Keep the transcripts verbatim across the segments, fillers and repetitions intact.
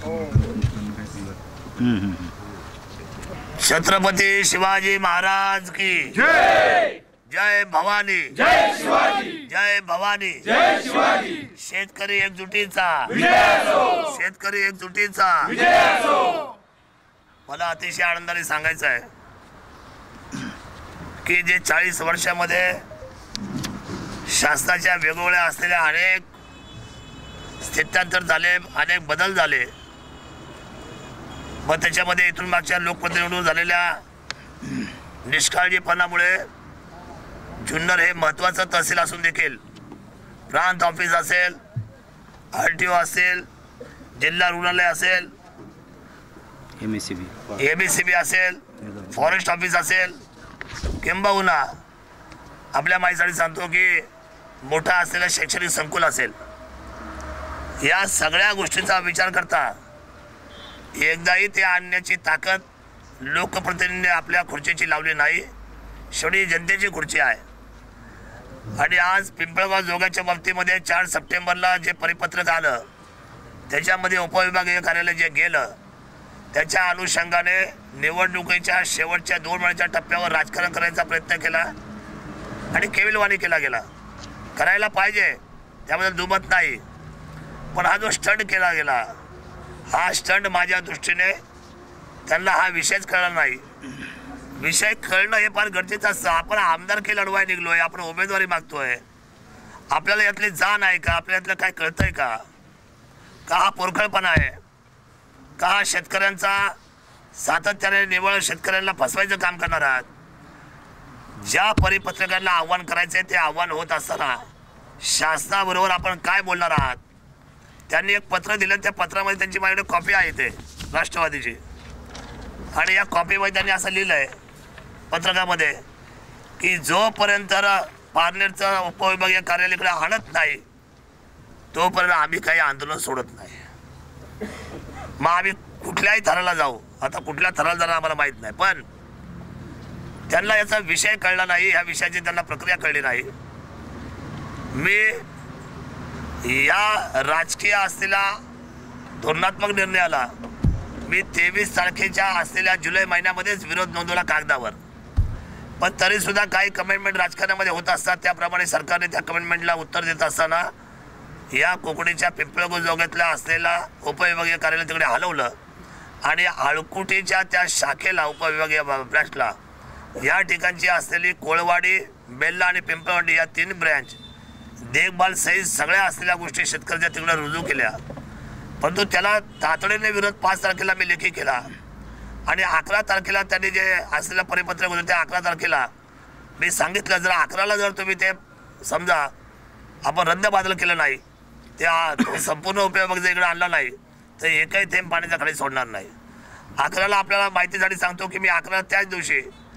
छत्रपती शिवाजी महाराज की जय। जय भवानी, जय शिवाजी, जय भवानी, जय शिवाजी। शेतकरी एकजुटीचा विजय असो, शेतकरी एकजुटीचा विजय असो। मला अतिशय आनंदाने सांगायचं आहे की जे चाळीस वर्षामध्ये शासनाच्या वेगवेगळ्या असलेल्या अनेक स्थित्यांतर झाले, अनेक बदल झाले, मग त्याच्यामध्ये इथून मागच्या लोकप्रतिनिधी झालेल्या निष्काळजीपणामुळे जुन्नर हे महत्त्वाचं तहसील असून देखील प्रांत ऑफिस असेल, आर टी ओ असेल, जिल्हा रुग्णालय असेल, M S C B M S C B असेल, फॉरेस्ट ऑफिस असेल, किंबहुना आपल्या माहितीसाठी सांगतो की मोठा असलेलं शैक्षणिक संकुल असेल, या सगळ्या गोष्टींचा विचार करता एकदाही ते आणण्याची ताकद लोकप्रतिनिधींनी आपल्या खुर्चीची लावली नाही। शेवटी जनतेची खुर्ची आहे। आणि आज पिंपळगाव जोगाच्या बाबतीमध्ये चार सप्टेंबरला जे परिपत्रक आलं त्याच्यामध्ये उपविभागीय कार्यालय जे गेलं त्याच्या अनुषंगाने निवडणुकीच्या शेवटच्या दोन महिन्याच्या टप्प्यावर राजकारण करायचा प्रयत्न केला आणि केविलवाणी केला गेला। करायला पाहिजे, त्याबद्दल दुमत नाही, पण हा जो स्टंट केला गेला, हा स्टंट माझ्या दृष्टीने त्यांना हा विषयच कळला नाही। विषय कळणं हे फार गरजेचं असतं। आपण आमदारकी लढवाय निघलोय, आपण उमेदवारी मागतोय, आपल्याला यातली जाण आहे का, आपल्याला यातलं काय कळतंय का, का हा पोरखळपणा आहे का, हा शेतकऱ्यांचा सातत्याने निवळ शेतकऱ्यांना फसवायचं काम करणार आहात। ज्या परिपत्रकांना आव्हान करायचे ते आव्हान होत असताना शासनाबरोबर आपण काय बोलणार आहात। त्यांनी एक पत्र दिलं, त्या पत्रामध्ये त्यांची माझ्याकडे कॉपी आहे ते राष्ट्रवादीची, आणि या कॉपीमध्ये त्यांनी असं लिहिलं आहे पत्रकामध्ये की जोपर्यंत पारनेरचं उपविभागीय कार्यालयाकडे आणत नाही तोपर्यंत आम्ही काही आंदोलन सोडत नाही। मग आम्ही कुठल्याही थराला जाऊ, आता कुठल्या थराला जाणार आम्हाला माहीत नाही, पण त्यांना याचा विषय कळला नाही, ह्या विषयाची त्यांना प्रक्रिया कळली नाही। मी या राजकीय असलेल्या धोरणात्मक निर्णयाला मी तेवीस तारखेच्या असलेल्या जुलै महिन्यामध्येच विरोध नोंदवला कागदावर, पण तरीसुद्धा काही कमिटमेंट राजकारणामध्ये होत असतात, त्याप्रमाणे सरकारने त्या कमिटमेंटला उत्तर देत असताना या कोकणीच्या पिंपळगाव जोगातल्या असलेला उपविभागीय कार्यालय तिकडे हलवलं आणि आळकुटीच्या त्या शाखेला उपविभागीय ब्रँचला या ठिकाणची असलेली कोळवाडी, बेल्ला आणि पिंपळवाडी या तीन ब्रँच देखभाल सहित सगळ्या असलेल्या गोष्टी शेतकऱ्याच्या तिकडे रुजू केल्या, परंतु त्याला तातडीने विरोध पाच तारखेला मी लेखी केला आणि अकरा तारखेला त्यांनी जे असलेलं परिपत्रक होतं त्या अकरा तारखेला मी सांगितलं जर अकराला जर तुम्ही ते समजा आपण रद्दबादल केलं नाही, त्या संपूर्ण उपविभाग जर इकडे आणला नाही तर एकही थेंब पाण्याच्या खाली सोडणार नाही। अकराला आपल्याला माहितीसाठी सांगतो की मी अकरा त्याच दिवशी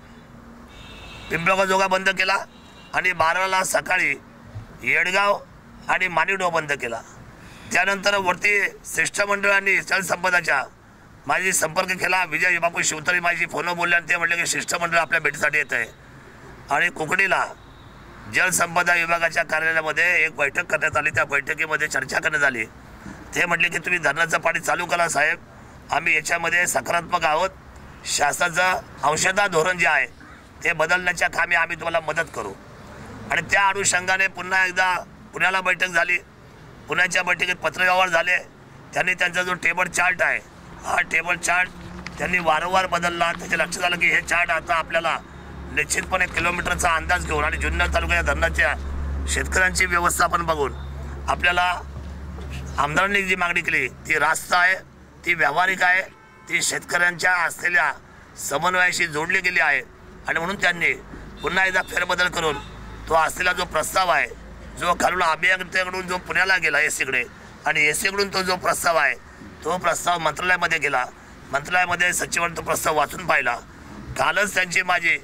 पिंपळगाव जोगा बंद केला आणि बाराला सकाळी येडगाव आणि मानिवडो बंद केला। त्यानंतर वरती शिष्टमंडळांनी जलसंपदाच्या माझी संपर्क केला, विजय बापू शिवतरी माझी फोनवर बोलले आणि ते म्हटले की शिष्टमंडळ आपल्या भेटीसाठी येत आहे आणि कोकणीला जलसंपदा विभागाच्या कार्यालयामध्ये एक बैठक करण्यात आली। त्या बैठकीमध्ये चर्चा करण्यात आली, ते म्हटले की तुम्ही धरणाचं पाणी चालू करा साहेब, आम्ही याच्यामध्ये सकारात्मक आहोत, शासनाचं अंशतः धोरण जे आहे ते बदलण्याच्या कामी आम्ही तुम्हाला मदत करू। आणि त्या अनुषंगाने पुन्हा एकदा पुण्याला बैठक झाली, पुण्याच्या बैठकीत पत्रव्यवहार झाले, त्यांनी त्यांचा जो टेबल चार्ट आहे हा टेबल चार्ट त्यांनी वारंवार बदलला। त्याच्या लक्षात आलं की हे चार्ट आता आपल्याला निश्चितपणे किलोमीटरचा अंदाज घेऊन आणि जुन्नर तालुक्याच्या धरणाच्या शेतकऱ्यांची व्यवस्थापन बघून आपल्याला आमदारांनी जी मागणी केली ती रास्त आहे, ती व्यावहारिक आहे, ती शेतकऱ्यांच्या असलेल्या समन्वयाशी जोडली गेली आहे आणि म्हणून त्यांनी पुन्हा एकदा फेरबदल करून तो असलेला जो प्रस्ताव आहे जो खालून अभियंत्याकडून जो पुण्याला गेला एस सीकडे आणि एस सीकडून तो जो प्रस्ताव आहे तो प्रस्ताव मंत्रालयामध्ये गेला, मंत्रालयामध्ये सचिवांनी तो प्रस्ताव वाचून पाहिला। कालच त्यांची माझी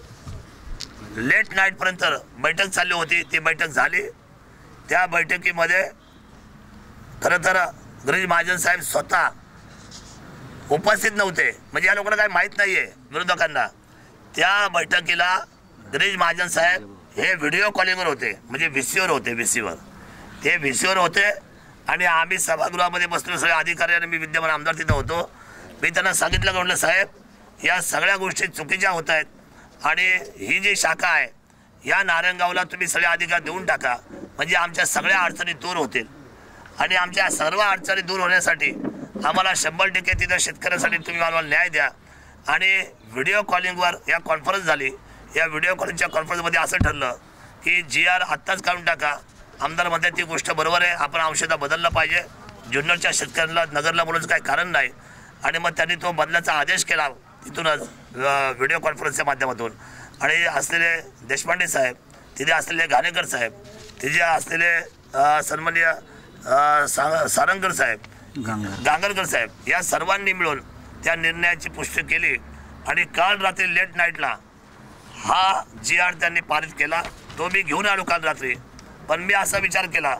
लेट नाईटपर्यंत बैठक चालली होती, ती बैठक झाली। त्या बैठकीमध्ये खरं तर गिरीश महाजन साहेब स्वतः उपस्थित नव्हते, म्हणजे या लोकांना काही माहीत नाही आहे विरोधकांना। त्या बैठकीला गिरीश महाजन साहेब हे व्हिडिओ कॉलिंगवर होते, म्हणजे व्ही सीवर होते, व्ही सीवर ते व्ही सीवर होते आणि आम्ही सभागृहामध्ये बसलो सगळे अधिकारी आणि मी विद्यमान आमदार तिथं होतो. मी त्यांना सांगितलं म्हटलं साहेब या सगळ्या गोष्टी चुकीच्या होत आहेत आणि ही जी शाखा आहे या नारायणगावला तुम्ही सगळे अधिकार देऊन टाका म्हणजे आमच्या सगळ्या अडचणी दूर होतील आणि आमच्या सर्व अडचणी दूर होण्यासाठी आम्हाला शंभर टक्के तिथं शेतकऱ्यासाठी तुम्ही आम्हाला न्याय द्या. आणि व्हिडिओ कॉलिंगवर या कॉन्फरन्स झाली. या व्हिडिओ कॉलिंगच्या कॉन्फरन्समध्ये असं ठरलं की जी आर आत्ताच काढून टाका. आमदार म्हणतात ती गोष्ट बरोबर आहे, आपण औषधा बदललं पाहिजे, जुन्नरच्या शेतकऱ्यांना नगरला बोलायचं काही कारण नाही. आणि मग त्यांनी तो बदलाचा आदेश केला तिथूनच व्हिडिओ कॉन्फरन्सच्या माध्यमातून. आणि असलेले देशपांडे साहेब, तिथे असलेले घाणेकर साहेब, तिथे असलेले सन्माननीय सारंगकर साहेब, गांगरकर साहेब या सर्वांनी मिळून त्या निर्णयाची पुष्टी केली. आणि काल रात्री लेट नाईटला हा जी आर त्यांनी पारित केला. तो मी घेऊन आलो काल रात्री. पण मी असा विचार केला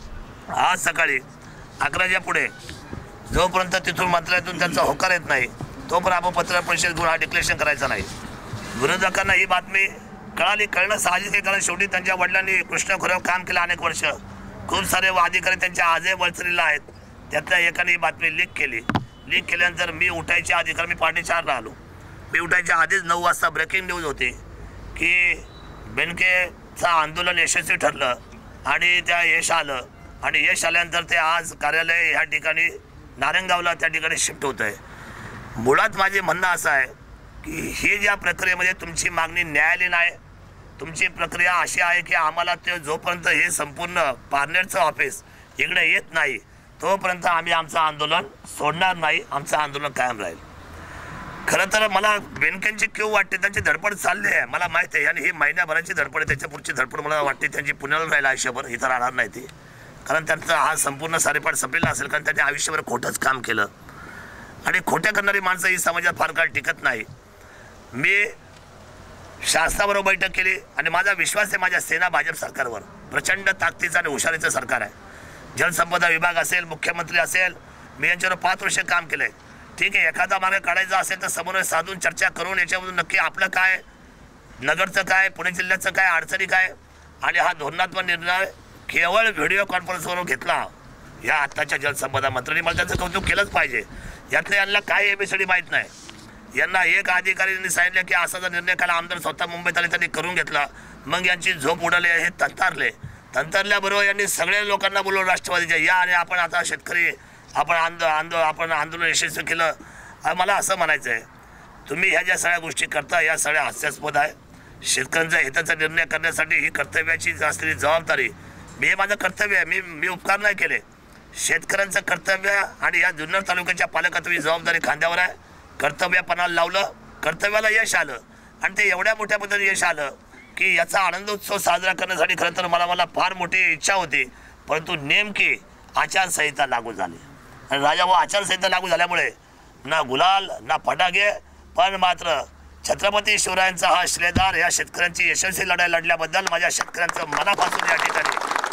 आज सकाळी अकराच्या पुढे जोपर्यंत तिथून मंत्रालयातून त्यांचा होकार येत नाही तोपर्यंत आपण पत्रकार परिषद घेऊन हा डिक्लेरेशन करायचं नाही. विरोधकांना ही बातमी कळाली, कळणं साहजिक आहे कारण शेवटी त्यांच्या वडिलांनी कृष्ण खोऱ्यावर काम केलं अनेक वर्ष. खूप सारे अधिकारी त्यांच्या आजही वळसरीला आहेत. त्यातल्या एकाने ही बातमी लीक केली. लीक केल्यानंतर मी उठायच्या आधी, कारण मी पार्टी चारला आलो, मी उठायच्या आधीच नऊ वाजता ब्रेकिंग न्यूज होती की बेनकेचं आंदोलन यशस्वी ठरलं आणि त्या यश आलं. आणि यश आल्यानंतर ते आज कार्यालय ह्या ठिकाणी नारायणगावला त्या ठिकाणी शिफ्ट होत आहे. मुळात माझे म्हणणं असं आहे की ही ज्या प्रक्रियेमध्ये तुमची मागणी न्यायालयीन आहे, तुमची प्रक्रिया अशी आहे की आम्हाला ते जोपर्यंत हे संपूर्ण पारनेरचं ऑफिस इकडे येत नाही तोपर्यंत आम्ही आमचं आंदोलन सोडणार नाही, आमचं आंदोलन कायम राहील. खरं तर मला बेनकेंची क्यू वाटते, त्यांची धडपड चालली आहे मला माहीत आहे. आणि ही महिन्याभराची धडपड आहे, त्याच्या पुढची धडपड मला वाटते त्यांची पुण्याला राहील आयुष्यभर, इथं राहणार नाही ती. कारण त्यांचा हा संपूर्ण सारेपाट संपलेला असेल कारण त्यांनी आयुष्यभर खोटंच काम केलं आणि खोट्या करणारी माणसं ही समाजात फार काळ टिकत नाही. मी शासनाबरोबर बैठक केली आणि माझा विश्वास आहे माझ्या सेना भाजप सरकारवर. प्रचंड ताकदीचं आणि हुशारीचं सरकार आहे. जलसंपदा विभाग असेल, मुख्यमंत्री असेल, मी यांच्यावर पाच वर्ष काम केलं आहे. ठीक आहे, एखादा मार्ग काढायचा असेल तर समन्वय साधून चर्चा करून याच्यामधून नक्की आपलं काय, नगरचं काय, पुणे जिल्ह्याचं काय, अडचणी काय आणि हा धोरणात्मक निर्णय केवळ व्हिडिओ कॉन्फरन्सवरून घेतला या आत्ताच्या जलसंपदा मंत्र्यांनी. मला त्याचं कौतुक केलंच पाहिजे. यातलं यांना काय एबीसीडी माहीत नाही. यांना एक अधिकाऱ्यांनी सांगितलं की असा निर्णय काल आमदार स्वतः मुंबईत आले त्यांनी करून घेतला. मग यांची झोप उडाली, हे तंतारले. तंतारल्याबरोबर यांनी सगळ्या लोकांना बोलवलं राष्ट्रवादीच्या या आणि आपण आता शेतकरी आपण आंदो आंदो आपण आंदोलन यशस्वी केलं. मला असं म्हणायचं आहे तुम्ही ह्या ज्या सगळ्या गोष्टी करता या सगळ्या हास्यास्पद आहे. शेतकऱ्यांच्या हिताचा निर्णय करण्यासाठी ही कर्तव्याची असलेली जबाबदारी, मी हे माझं कर्तव्य आहे, मी मी उपकार नाही केले. शेतकऱ्यांचं कर्तव्य आणि या जुन्नर तालुक्याच्या पालकत्वाची जबाबदारी खांद्यावर आहे. कर्तव्यपणाला लावलं, कर्तव्याला यश आलं आणि ते एवढ्या मोठ्या पद्धतीने यश आलं की याचा आनंदोत्सव साजरा करण्यासाठी खरं तर मला मला फार मोठी इच्छा होती. परंतु नेमकी आचारसंहिता लागू झाली आणि राजा व आचारसंहिता लागू झाल्यामुळे ना गुलाल ना फटाके, पण मात्र छत्रपती शिवरायांचा हा श्रेयदार या शेतकऱ्यांची यशस्वी लढाई लढल्याबद्दल माझ्या शेतकऱ्यांचं मनापासून या ठिकाणी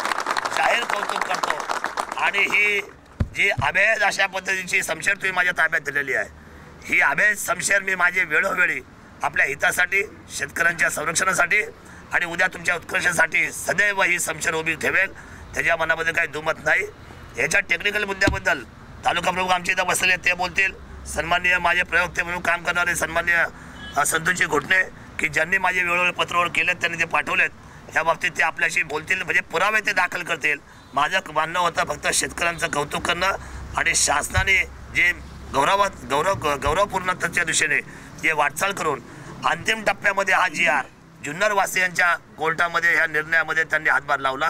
जाहीर कौतुक करतो. आणि ही जी अभेद अशा पद्धतीची समशेर तुम्ही माझ्या ताब्यात दिलेली आहे, ही अभेद समशेर मी माझी वेळोवेळी आपल्या हितासाठी, शेतकऱ्यांच्या संरक्षणासाठी आणि उद्या तुमच्या उत्कर्षासाठी सदैव ही समशेर उभी ठेवेल. त्याच्या मनामध्ये काही दुमत नाही. याच्या टेक्निकल मुद्द्याबद्दल तालुका प्रमुख आमच्या इथं बसलेले ते बोलतील. सन्माननीय माझे प्रयोक्ते म्हणून काम करणारे सन्माननीय संतोषजी घोटणे की ज्यांनी माझे वेळोवेळी पत्रावर केलेत त्यांनी ते पाठवलेत, या बाबतीत ते आपल्याशी बोलतील, म्हणजे पुरावे ते दाखल करतील. माझं म्हणणं होतं फक्त शेतकऱ्यांचं कौतुक करणं आणि शासनाने जे गौरवात गौरव गौरवपूर्णतेच्या दिशेने जे वाटचाल करून अंतिम टप्प्यामध्ये हा जी आर जुन्नरवासियांच्या कोर्टामध्ये ह्या निर्णयामध्ये त्यांनी हातभार लावला.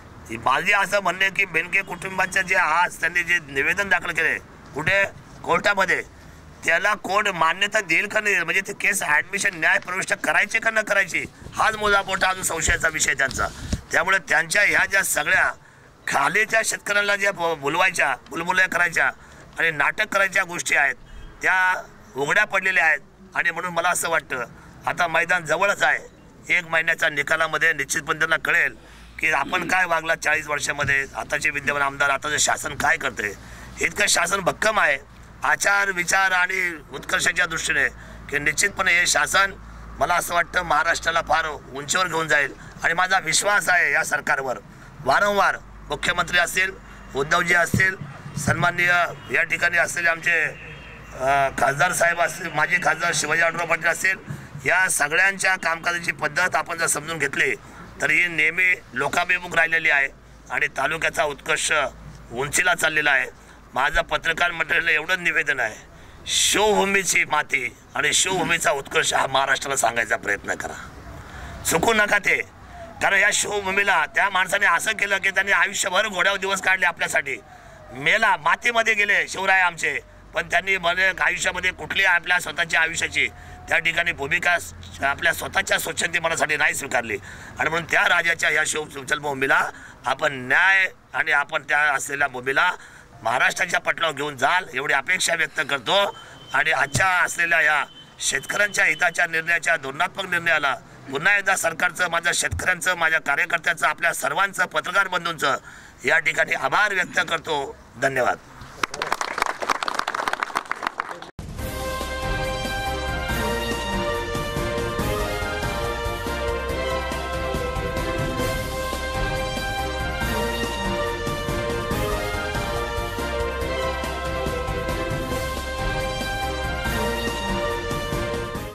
माझे असं म्हणणे की बेनके कुटुंबाच्या जे आज त्यांनी जे निवेदन दाखल केले कुठे कोर्टामध्ये, त्याला कोर्ट मान्यता देईल का नाही, म्हणजे ते केस ॲडमिशन न्याय प्रविष्ट करायचे का न करायची हाच मोठा मोठा अजून संशयाचा विषय त्यांचा. त्यामुळे त्यांच्या ह्या ज्या सगळ्या खालीच्या शेतकऱ्यांना ज्या बोलवायच्या, बुलबुल्या करायच्या आणि नाटक करायच्या गोष्टी आहेत त्या उघड्या पडलेल्या आहेत. आणि म्हणून मला असं वाटतं आता मैदान जवळच आहे. एक महिन्याच्या निकालामध्ये निश्चितपणे त्यांना कळेल की आपण काय वागला चाळीस वर्षामध्ये, आताचे विद्यमान आमदार, आताचं शासन काय करते. इतकं शासन भक्कम आहे आचार विचार आणि उत्कर्षाच्या दृष्टीने की निश्चितपणे हे शासन मला असं वाटतं महाराष्ट्राला फार उंचीवर घेऊन जाईल. आणि माझा विश्वास आहे या सरकारवर. वारंवार मुख्यमंत्री असतील, उद्धवजी असतील, सन्माननीय या ठिकाणी असलेले आमचे खासदार साहेब असतील, माजी खासदार शिवाजी आढळराव पाटील असतील, या सगळ्यांच्या कामकाजाची पद्धत आपण जर समजून घेतली तर ही नेहमी लोकाभिमुख राहिलेली आहे आणि तालुक्याचा उत्कर्ष उंचीला चाललेला आहे. माझं पत्रकार मंडळीला एवढंच निवेदन आहे, शिवभूमीची माती आणि शिवभूमीचा उत्कर्ष हा महाराष्ट्राला सांगायचा प्रयत्न करा. चुकू नका ते, कारण या शिवभूमीला त्या माणसाने असं केलं की त्यांनी आयुष्यभर घोड्यावर दिवस काढले आपल्यासाठी. मेला मातीमध्ये गेले शिवराय आमचे, पण त्यांनी मध्ये आयुष्यामध्ये कुठली आपल्या स्वतःच्या आयुष्याची त्या ठिकाणी भूमिका आपल्या स्वतःच्या स्वच्छंदी मनासाठी नाही स्वीकारली. आणि म्हणून त्या राजाच्या या शिव भूमीला आपण न्याय आणि आपण त्या असलेल्या भूमीला महाराष्ट्राच्या पटलावर घेऊन जाल एवढी अपेक्षा व्यक्त करतो. आणि आजच्या असलेल्या या शेतकऱ्यांच्या हिताच्या निर्णयाच्या धोरणात्मक निर्णयाला पुन्हा एकदा सरकारचं, माझ्या शेतकऱ्यांचं, माझ्या कार्यकर्त्यांचं, आपल्या सर्वांचं, पत्रकार बंधूंचं या ठिकाणी आभार व्यक्त करतो. धन्यवाद.